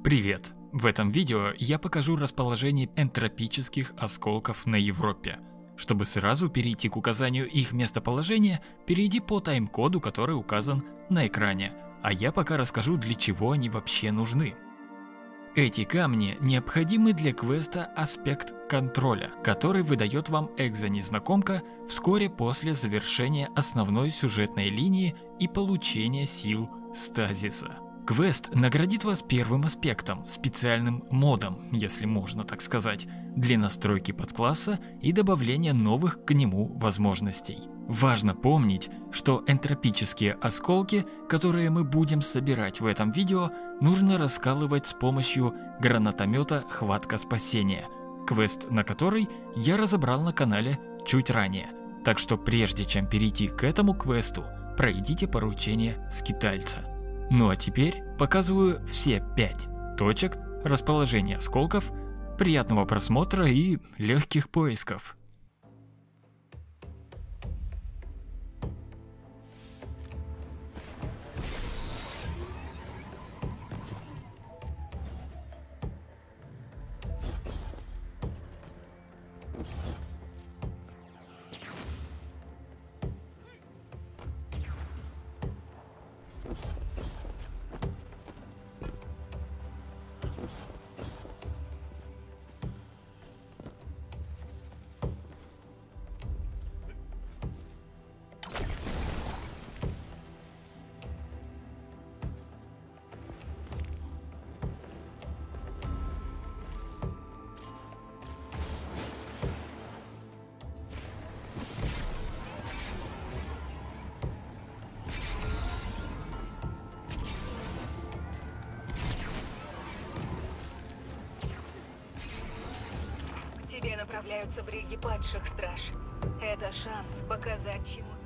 Привет! В этом видео я покажу расположение энтропических осколков на Европе. Чтобы сразу перейти к указанию их местоположения, перейди по тайм-коду, который указан на экране, а я пока расскажу, для чего они вообще нужны. Эти камни необходимы для квеста «Аспект контроля», который выдает вам экзонезнакомка вскоре после завершения основной сюжетной линии и получения сил стазиса. Квест наградит вас первым аспектом, специальным модом, если можно так сказать, для настройки подкласса и добавления новых к нему возможностей. Важно помнить, что энтропические осколки, которые мы будем собирать в этом видео, нужно раскалывать с помощью гранатомета «Хватка спасения», квест на который я разобрал на канале чуть ранее. Так что прежде чем перейти к этому квесту, пройдите поручение скитальца. Ну а теперь показываю все 5 точек расположения осколков. Приятного просмотра и легких поисков. К тебе направляются бриги падших страж. Это шанс показать, чему